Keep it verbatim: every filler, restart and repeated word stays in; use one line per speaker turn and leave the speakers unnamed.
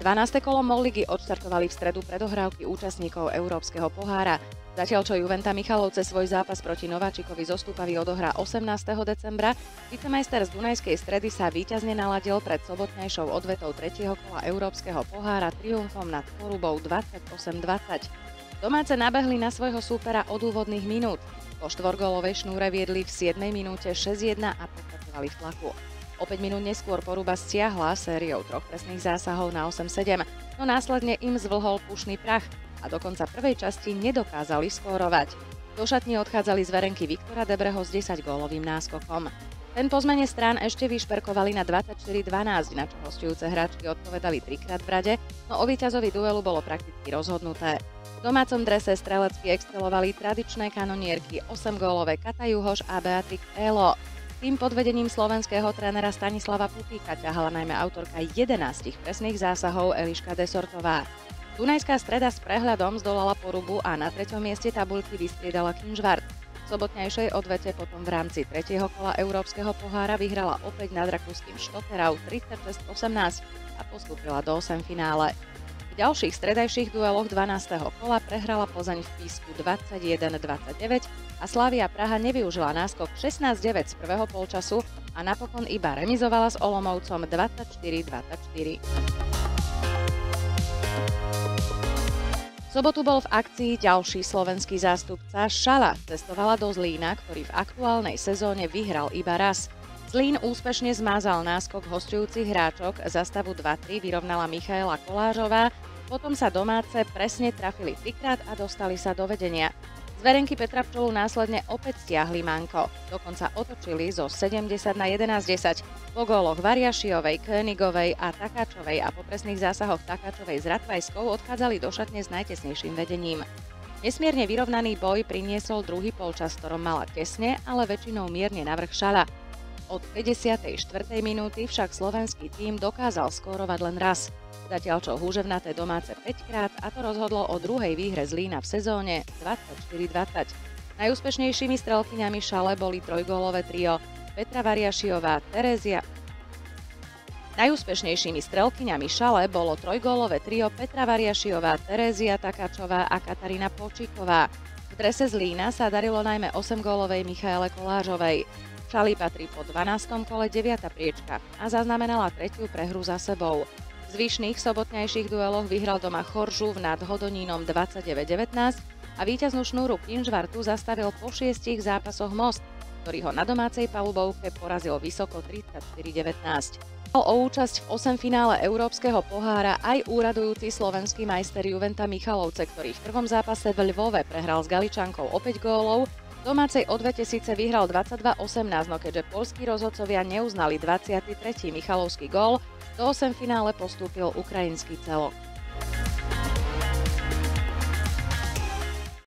dvanáste kolo MOL ligy odštartovali v stredu predohrávky účastníkov Európskeho pohára. Zatiaľ čo Juventa Michalovce svoj zápas proti Nováčikovi zostúpaví odohrá osemnásteho decembra, vicemajster z Dunajskej Stredy sa víťazne naladil pred sobotnejšou odvetou tretieho kola Európskeho pohára triumfom nad Porubou dvadsaťosem dvadsať. Domáce nabehli na svojho súpera od úvodných minút. Po štvorgólovej šnúre viedli v siedmej minúte šesť jedna a pokračovali v tlaku. O päť minút neskôr Poruba stiahla sériou troch trestných zásahov na osem sedem, no následne im zvlhol pušný prach a do konca prvej časti nedokázali skórovať. Do šatne odchádzali z verenky Viktora Debreho s desaťgólovým náskokom. Ten po zmene strán ešte vyšperkovali na dvadsaťštyri dvanásť, na čo hosťujúce hráčky odpovedali trikrát v rade, no o víťazovi duelu bolo prakticky rozhodnuté. V domácom drese strelecky excelovali tradičné kanonierky osemgólové Kata Juhoš a Beatrix Elo. Tým pod vedením slovenského trénera Stanislava Putíka ťahala najmä autorka jedenástich presných zásahov Eliška Desortová. Dunajská Streda s prehľadom zdolala Porubu a na treťom mieste tabuľky vystriedala Kinžvart. V sobotnejšej odvete potom v rámci tretieho kola Európskeho pohára vyhrala opäť nad rakúskym Štotterau tridsaťšesť osemnásť a postúpila do osemfinále. V ďalších stredajších dueloch dvanásteho kola prehrala Pozaň v Písku dvadsaťjeden dvadsaťdeväť a Slavia Praha nevyužila náskok šestnásť deväť z prvého polčasu a napokon iba remizovala s Olomoucom dvadsaťštyri dvadsaťštyri. V sobotu bol v akcii ďalší slovenský zástupca Šala. Cestovala do Zlína, ktorý v aktuálnej sezóne vyhral iba raz. Zlín úspešne zmázal náskok hosťujúcich hráčok, za stavu dva tri vyrovnala Michaela Kolážová, potom sa domáce presne trafili trikrát a dostali sa do vedenia. Z verenky Petra Pčolu následne opäť stiahli manko, dokonca otočili zo sedemdesiat na jedenásť desať po góloch Variašiovej, Königovej a Takáčovej a po presných zásahoch Takáčovej s Ratvajskou odchádzali do šatne s najtesnejším vedením. Nesmierne vyrovnaný boj priniesol druhý polčas, ktorom mala tesne, ale väčšinou mierne navrch Šala. Od päťdesiatej štvrtej minúty však slovenský tím dokázal skórovať len raz. Zatiaľ čo húževnaté domáce päťkrát a to rozhodlo o druhej výhre Zlína v sezóne dvadsaťštyri dvadsať. Najúspešnejšími strelkyňami Šale boli trojgólové trio Petra Variašiová, Terézia. Najúspešnejšími strelkyňami Šale bolo trojgólové trio Petra Variašiová, Terézia Takáčová a Katarína Počíková. V drese Zlína sa darilo najmä osemgólovej Michaele Kolážovej. Šali patrí po dvanástom kole deviata priečka a zaznamenala tretiu prehru za sebou. V zvyšných sobotnejších dueloch vyhral doma Choržuv nad Hodonínom dvadsaťdeväť devätnásť a víťaznú šnúru Kinžvartu zastavil po šiestich zápasoch Most, ktorý ho na domácej palubovke porazil vysoko tridsaťštyri devätnásť. O účasť v osemfinále Európskeho pohára aj úradujúci slovenský majster Juventa Michalovce, ktorý v prvom zápase v Lvove prehral s Galičankou o päť gólov. V domácej odvete síce vyhral dvadsaťdva osemnásť, no keďže poľskí rozhodcovia neuznali dvadsiaty tretí Michalovský gól, do osemfinále postúpil ukrajinský celok.